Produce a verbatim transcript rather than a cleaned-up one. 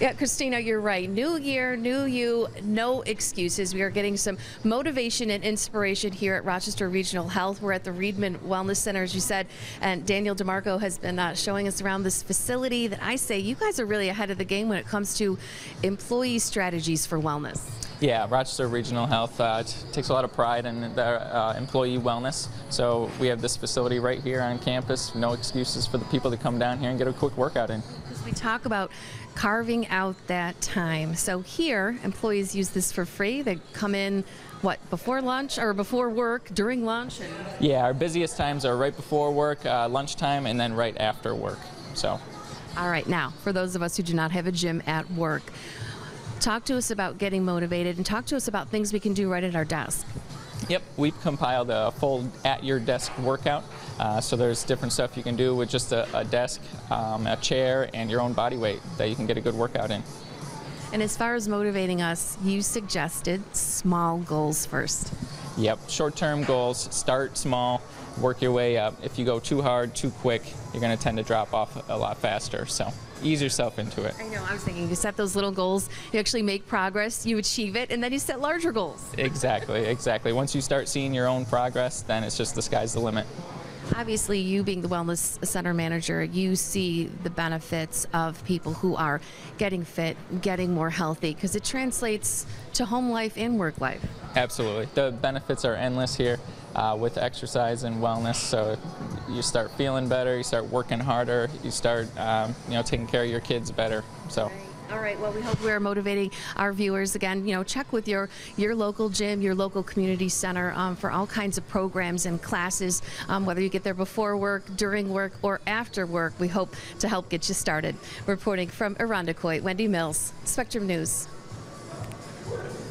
Yeah, Christina, you're right. New year, new you, no excuses. We are getting some motivation and inspiration here at Rochester Regional Health. We're at the Riedman Wellness Center, as you said, and Daniel DeMarco has been uh, showing us around this facility that I say you guys are really ahead of the game when it comes to employee strategies for wellness. Yeah, Rochester Regional Health uh, takes a lot of pride in their uh, employee wellness. So we have this facility right here on campus. No excuses for the people to come down here and get a quick workout in. As we talk about carving out that time. So here, employees use this for free. They come in, what, before lunch or before work, during lunch? And yeah, our busiest times are right before work, uh, lunchtime, and then right after work. So. All right, now, for those of us who do not have a gym at work, talk to us about getting motivated and talk to us about things we can do right at our desk. Yep, we've compiled a full at-your-desk workout. Uh, so there's different stuff you can do with just a, a desk, um, a chair, and your own body weight that you can get a good workout in. And as far as motivating us, you suggested small goals first. Yep, short-term goals, start small, work your way up. If you go too hard, too quick, you're going to tend to drop off a lot faster. So ease yourself into it. I know, I was thinking you set those little goals, you actually make progress, you achieve it, and then you set larger goals. Exactly, exactly. Once you start seeing your own progress, then it's just the sky's the limit. Obviously, you being the Wellness Center manager, you see the benefits of people who are getting fit, getting more healthy, because it translates to home life and work life. Absolutely. The benefits are endless here uh, with exercise and wellness. So you start feeling better, you start working harder, you start um, you know, taking care of your kids better. So. All right, well, we hope we're motivating our viewers. Again, you know, check with your, your local gym, your local community center um, for all kinds of programs and classes, um, whether you get there before work, during work, or after work. We hope to help get you started. Reporting from Irondequoit, Wendy Mills, Spectrum News.